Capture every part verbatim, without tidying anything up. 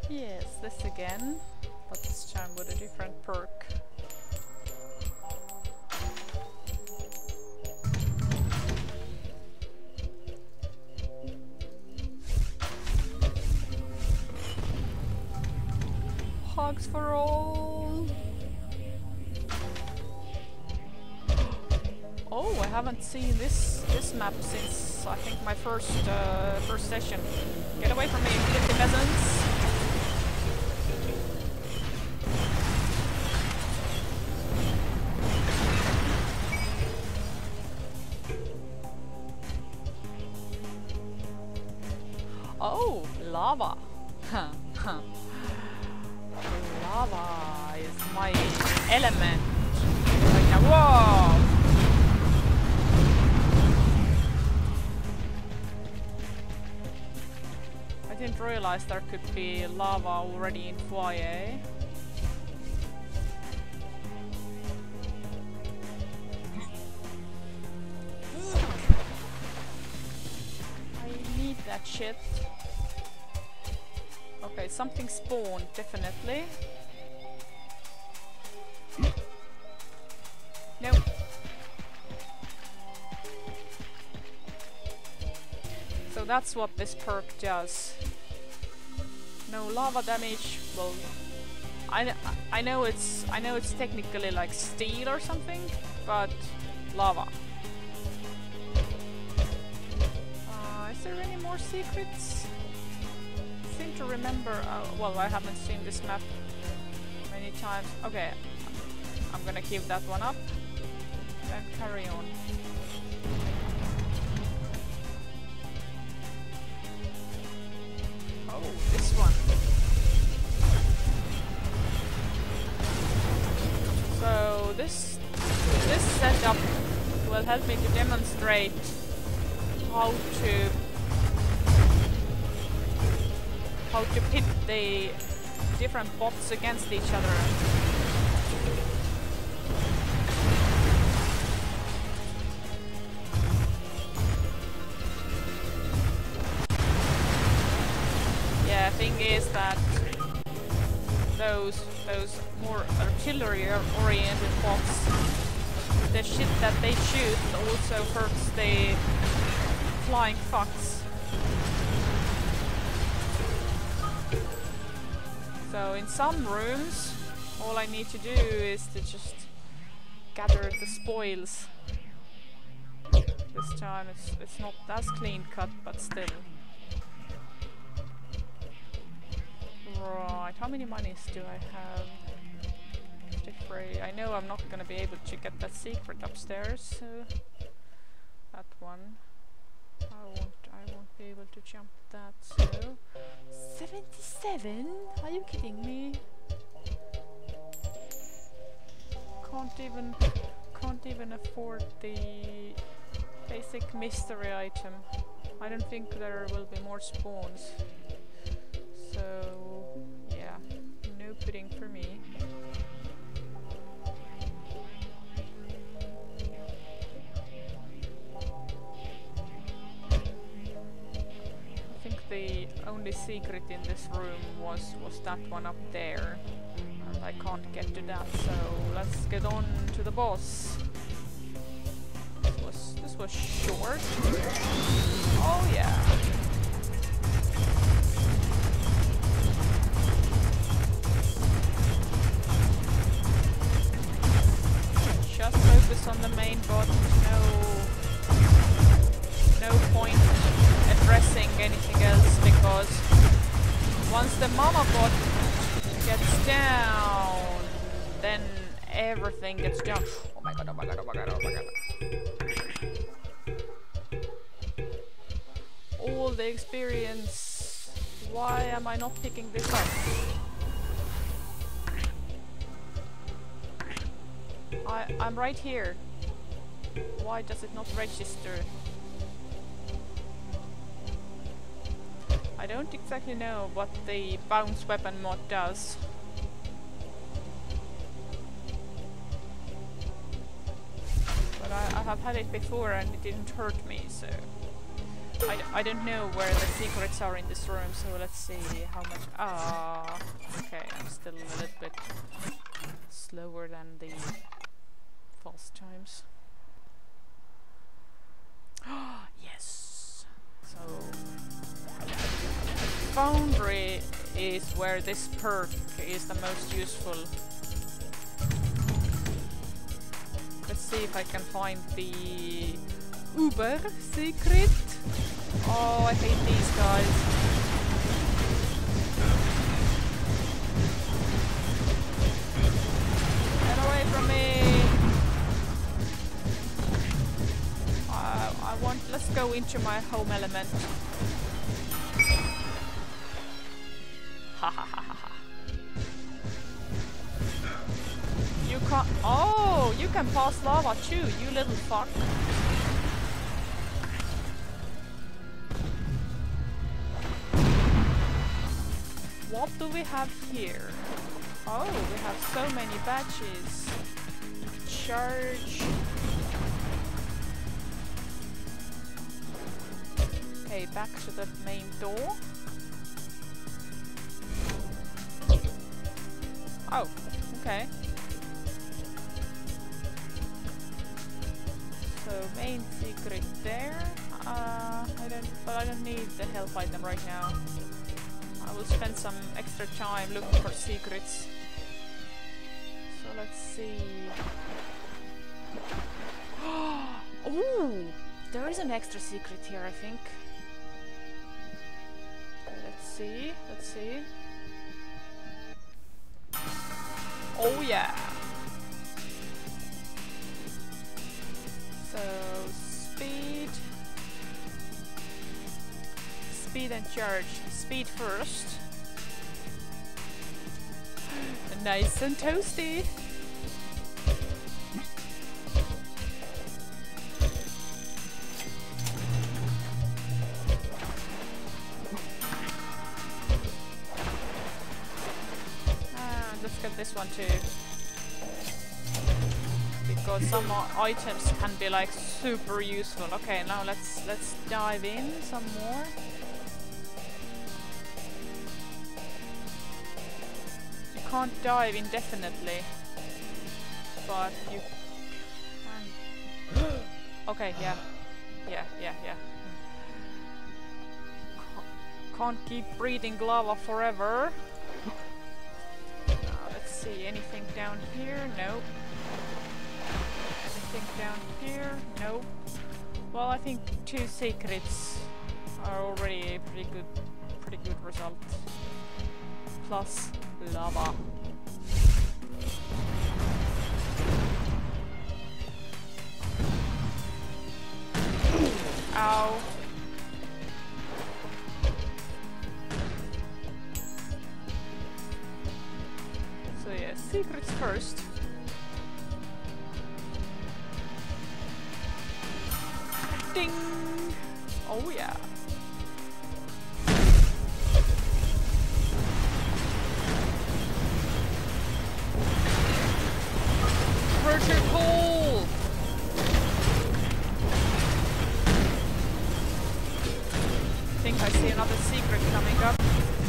Yes, this again, but this time with a different perk. Hugs for all! Oh, I haven't seen this this map since I think my first uh, first session. Get away from me, filthy peasants! Oh, lava! Huh, huh. Lava is my element. Like now, whoa! I didn't realize there could be lava already in foyer. I need that shit. Okay, something spawned, definitely. No. So that's what this perk does. No lava damage. Well, I I know it's I know it's technically like steel or something, but lava. Uh, is there any more secrets? I seem to remember. Uh, well, I haven't seen this map many times. Okay, I'm gonna keep that one up and carry on. Oh, this one. So this this setup will help me to demonstrate how to how to pit the different bots against each other. Yeah, thing is that those those more artillery oriented bots, the shit that they shoot also hurts the flying fucks. So in some rooms, all I need to do is to just gather the spoils. This time it's it's not as clean cut, but still. Right, how many monies do I have? fifty-three. I know I'm not gonna be able to get that secret upstairs, so that one. I won't I won't be able to jump that, so seventy-seven? Are you kidding me? Can't even can't even afford the basic mystery item. I don't think there will be more spawns. So yeah, no pudding for me. I think the only secret in this room was was that one up there, and I can't get to that. So let's get on to the boss. This was this was short. Oh yeah. Just focus on the main bot, no no point addressing anything else, because once the mama bot gets down, then everything gets down. Oh my god, oh my god, oh my god, oh my god. All the experience. Why am I not picking this up? I, I'm right here. Why does it not register? I don't exactly know what the bounce weapon mod does. But I, I have had it before and it didn't hurt me, so I, I don't know where the secrets are in this room, so let's see how much... Ah, okay, I'm still a little bit slower than the fast times. Yes! So... Foundry is where this perk is the most useful. Let's see if I can find the Uber secret. Oh, I hate these guys. Get away from me! Uh, I want... Let's go into my home element. Ha ha ha ha ha. You can't... Oh! You can pass lava too, you little fuck. What do we have here? Oh, we have so many badges. Charge. Okay, back to the main door. Oh, okay. So main secret there. Uh, I don't, but I don't need the health item right now. I will spend some extra time looking for secrets. So let's see. Oh, there is an extra secret here, I think. Let's see. Let's see. Oh yeah. So speed. Speed and charge. Speed first. Nice and toasty. Ah, let's get this one too. Because some uh, items can be like super useful. Okay, now let's let's dive in some more. Can't dive indefinitely, but you can. Okay, yeah, yeah, yeah, yeah. Hmm. Can't keep breathing lava forever. Uh, let's see, anything down here? Nope. Anything down here? Nope. Well, I think two secrets are already a pretty good, pretty good result. Plus lava. Ow. So yeah, secrets first. Ding! Oh yeah. Vertical! I think I see another secret coming up.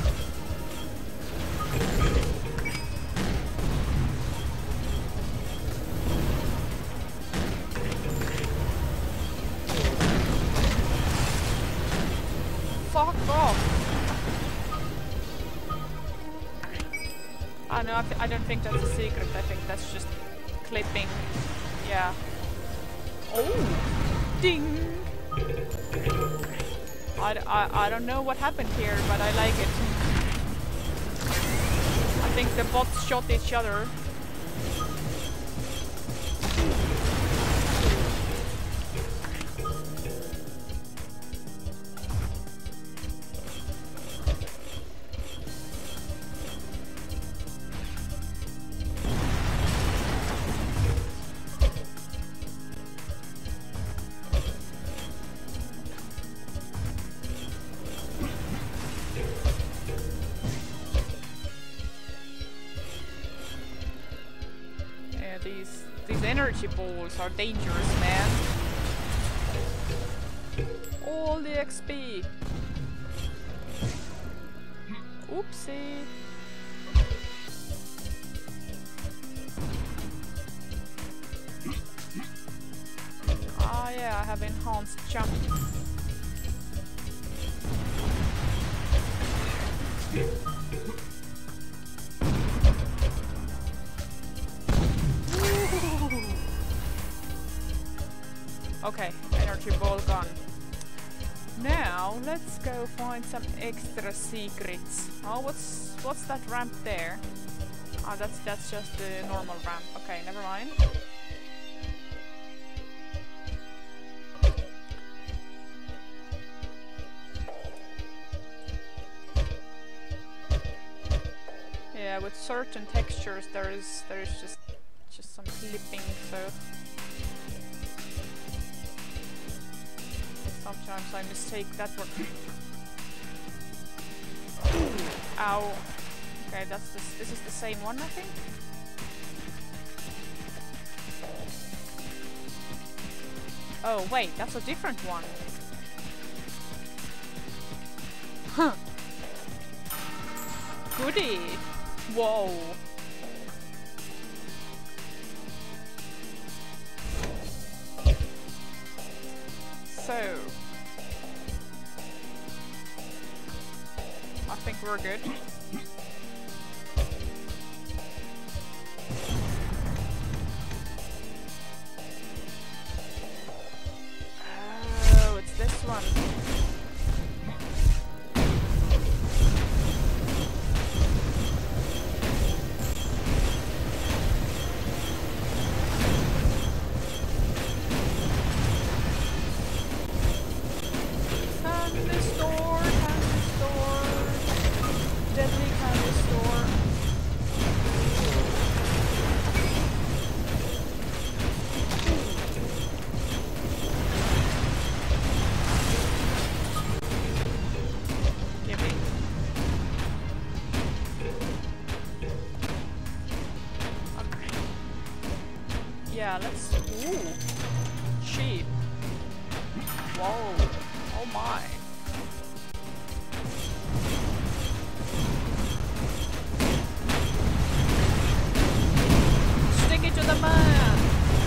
Fuck off! Oh no, I, th I don't think that's a secret, I think that's just clipping. Yeah. Oh! Ding! I, d I, I don't know what happened here, but I like it. I think the bots shot each other. These these energy balls are dangerous, man. all the X P. Oopsie. Ah yeah, I have enhanced jump. Okay, energy ball gone. Now let's go find some extra secrets. Oh, what's what's that ramp there? Ah, that's that's just the normal ramp. Okay, never mind. Yeah, with certain textures there is there is just just some clipping, so sometimes I mistake that one. Ow. Okay, that's this this is the same one, I think. Oh wait, that's a different one. Huh. Goody. Whoa. So I think we're good. Oh, it's this one. Yeah, let's... Ooh! Sheep! Whoa! Oh my! Stick it to the man!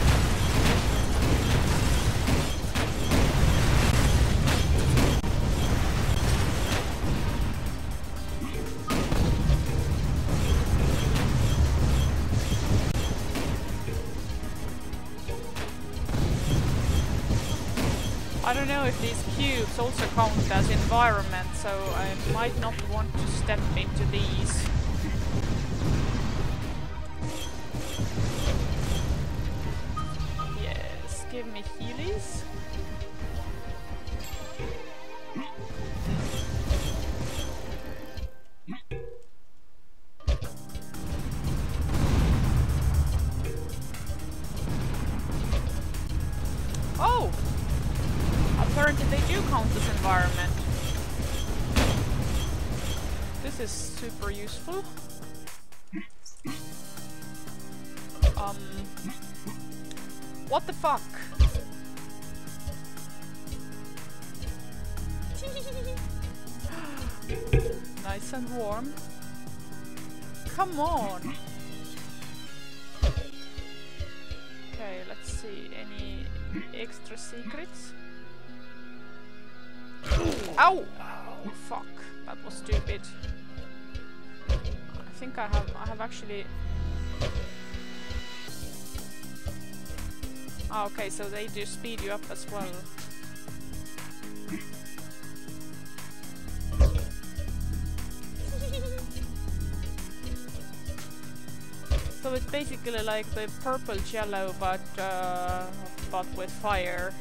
I don't know if these cubes also count as environment, so I might not want to step into these. Yes, give me healies. Oh! Apparently they do count as environment. This is super useful. Um... What the fuck? Nice and warm. Come on! Okay, let's see. Any extra secrets? Ow! Oh, fuck. That was stupid. I think I have I have actually... Oh, okay, so they do speed you up as well. So it's basically like the purple jello, but uh, but with fire.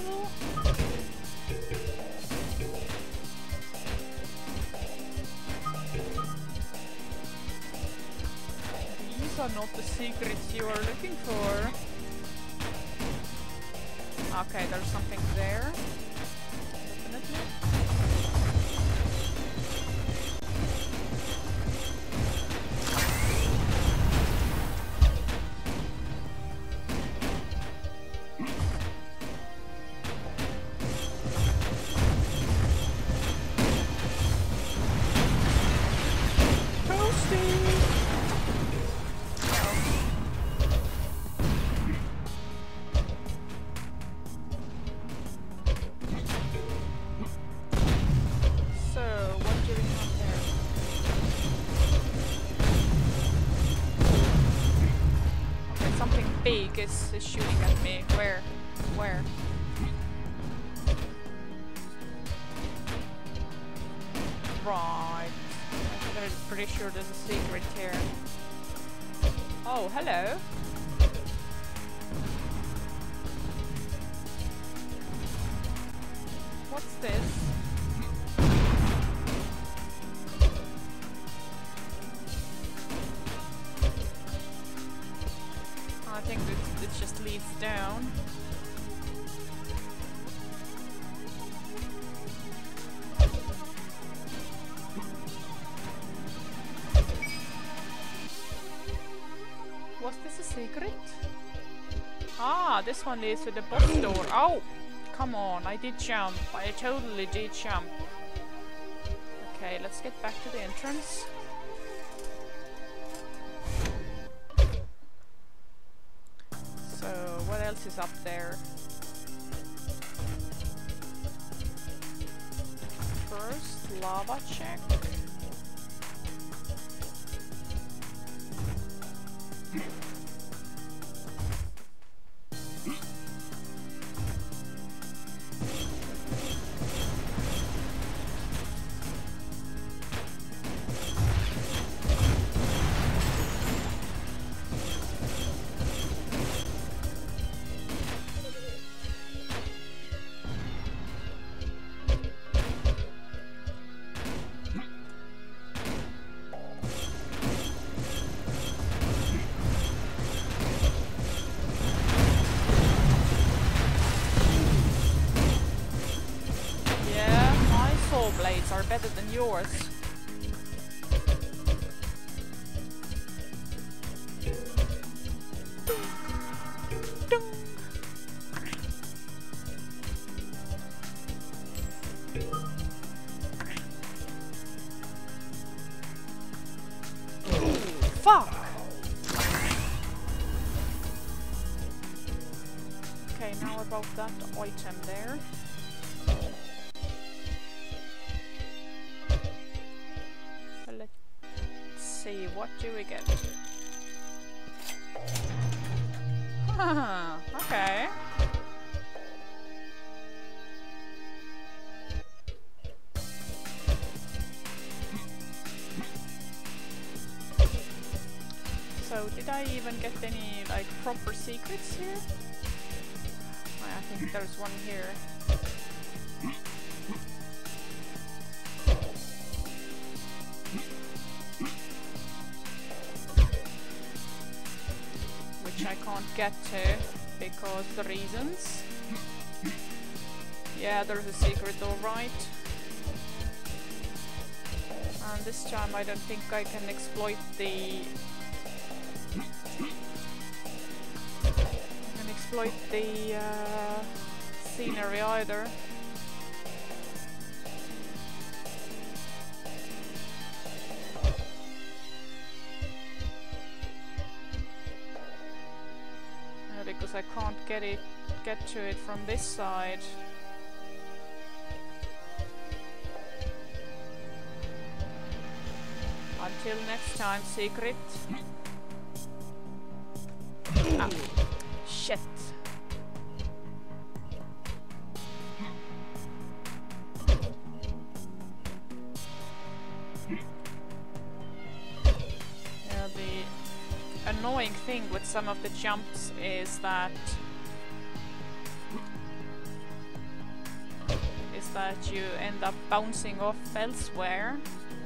level? These are not the secrets you are looking for. Okay, there's something there. Definitely. Big is, is shooting at me. Where? Where? Right. I'm pretty sure there's a secret here. Oh, hello. What's this? I think it, it just leads down. Was this a secret? Ah, this one leads to the boss door. Oh! Come on, I did jump. I totally did jump. Okay, let's get back to the entrance. So, what else is up there? First, lava check. Blades are better than yours. Fuck! Okay, now about that item there. See, what do we get? Haha, okay. So, did I even get any, like, proper secrets here? I think there's one here. I can't get to because the reasons. Yeah, there's a secret, alright. And this time I don't think I can exploit the... I can exploit the uh, scenery either. Because I can't get it, get to it from this side. Until next time, secret. Ah, shit. Yeah, the annoying thing with some of the jumps is that that you end up bouncing off elsewhere.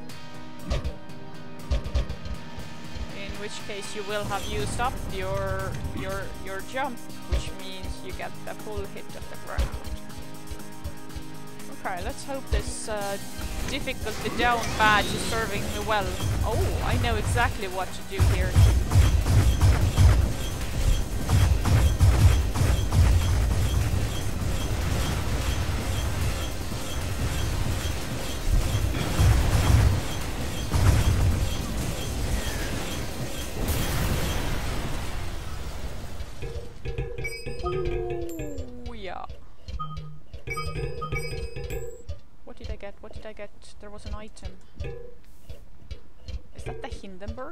In which case you will have used up your your your jump, which means you get the full hit of the ground. Okay, let's hope this uh, difficulty down badge is serving me well. Oh, I know exactly what to do here. What did I get? There was an item. Is that the Hindenburg?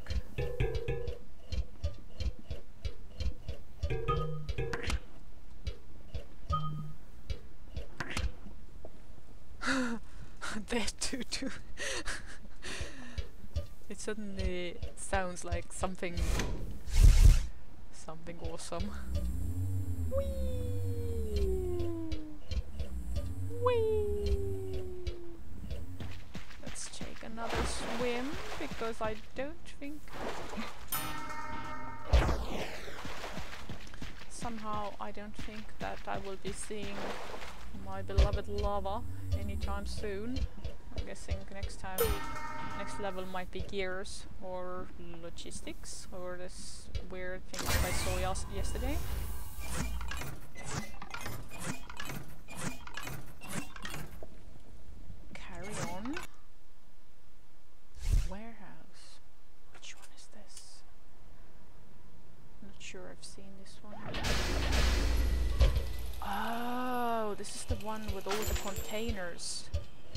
There too, too. It suddenly sounds like something, something awesome. Whee! Whee! Take another swim, because I don't think somehow I don't think that I will be seeing my beloved lava anytime soon. I'm guessing next time, next level might be gears or logistics or this weird thing that I saw yes yesterday. Carry on. Warehouse. Which one is this? I'm not sure I've seen this one. Oh, this is the one with all the containers.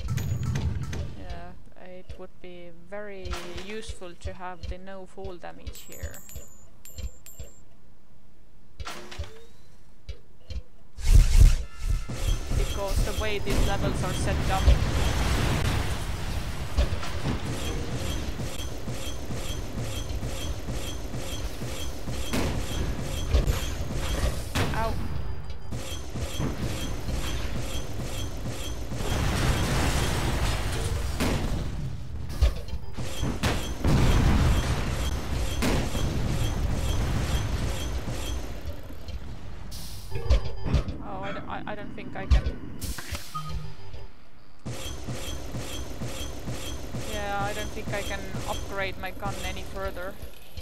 Yeah, it would be very useful to have the no fall damage here. Because the way these levels are set up, I don't think I can. Yeah, I don't think I can upgrade my gun any further.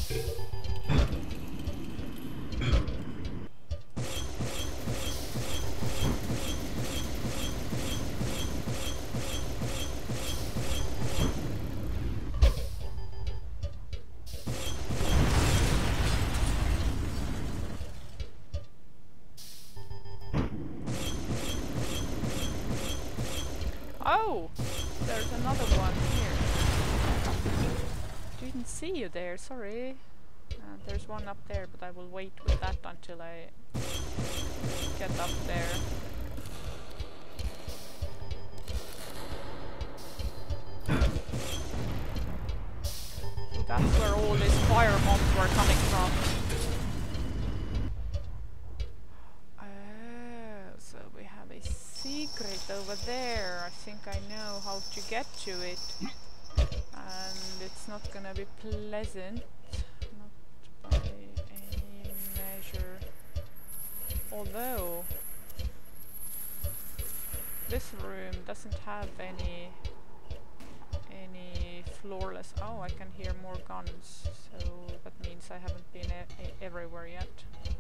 Oh! There's another one here. Didn't see you there, sorry. Uh, there's one up there, but I will wait with that until I get up there. So that's where all these fire mobs were coming from. Secret over there. I think I know how to get to it, and it's not gonna be pleasant, not by any measure. Although this room doesn't have any any floorless. Oh, I can hear more guns, so that means I haven't been e e everywhere yet.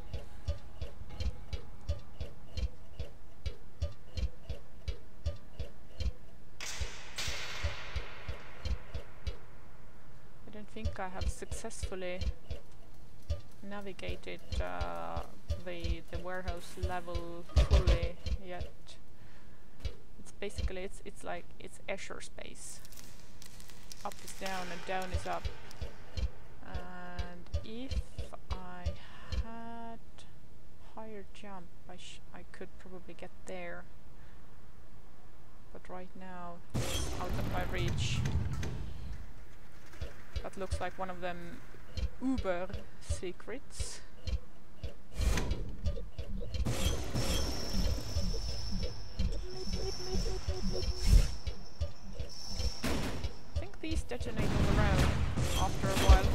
I think I have successfully navigated uh, the the warehouse level fully yet. It's basically it's it's like it's Escher space. Up is down and down is up. And if I had higher jump, I sh I could probably get there. But right now it's out of my reach. That looks like one of them Uber secrets. I think these detonate on their own after a while.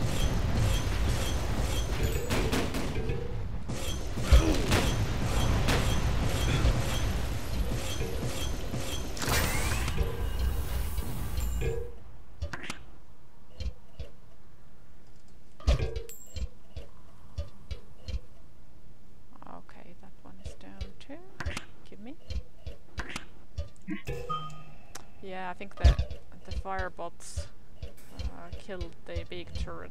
Okay, that one is down too. Give me. Yeah, I think the the firebots uh, killed the big turret.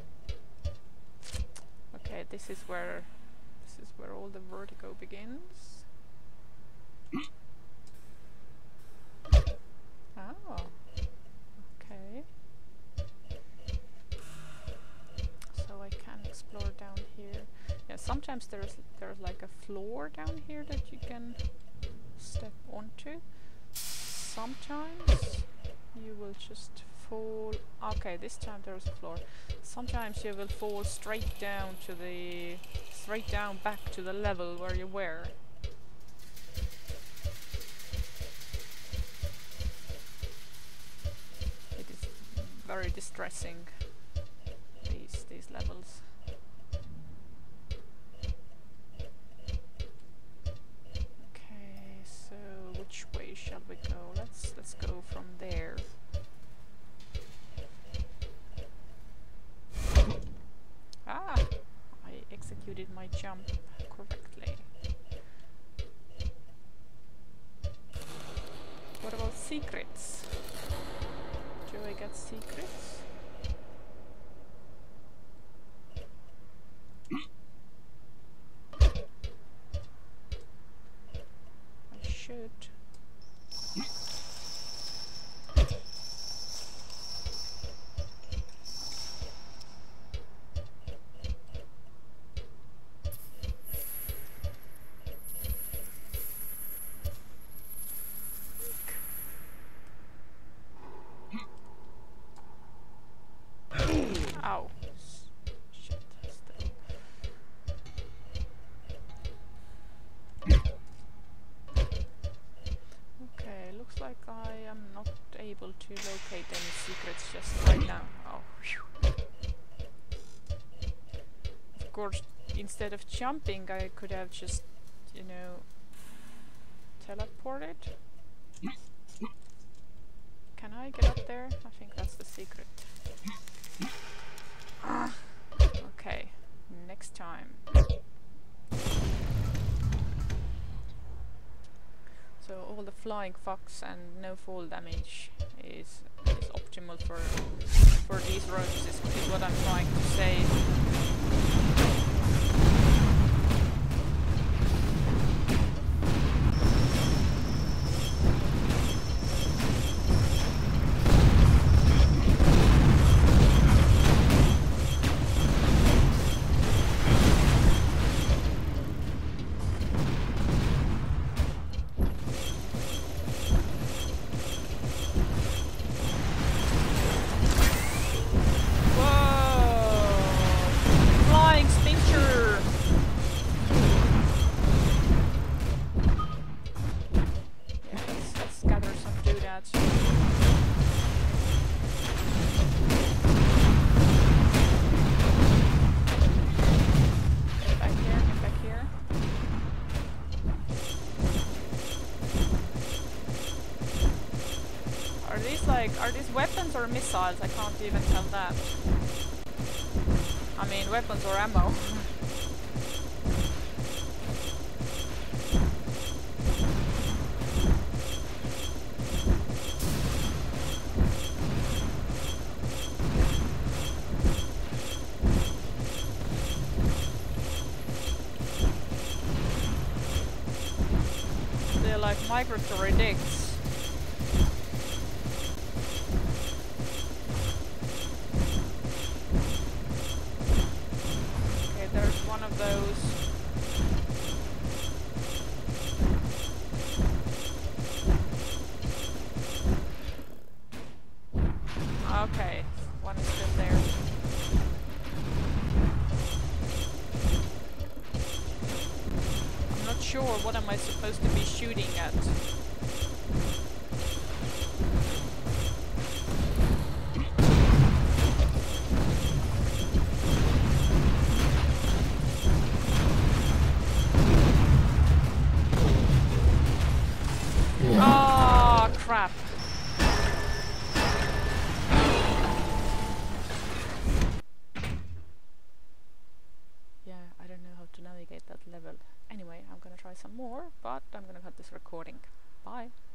Okay, this is where this is where all the vertigo begins. Oh, okay. So I can explore down here. Yeah, sometimes there's there's like a floor down here that you can step onto. Sometimes you will just fall. Okay, this time there's a floor. Sometimes you will fall straight down to the straight down back to the level where you were. It is very distressing, these these levels. Which way shall we go? Let's let's go from there. Ah, I executed my jump correctly. What about secrets? Do I get secrets? I should. Ow. Shit, still. Okay, looks like I am not able to locate any secrets just right now. Oh, phew. Of course, instead of jumping, I could have just, you know, teleported. Can I get up there? I think that's the secret. Okay, next time. So all the flying fox and no fall damage is, is optimal for for these roads, is, is what I'm trying to say. Are these weapons or missiles? I can't even tell that. I mean, weapons or ammo. They're like migratory digs. Okay, one is still there. I'm not sure what am I supposed to be shooting at. buy some more, but I'm gonna cut this recording. Bye!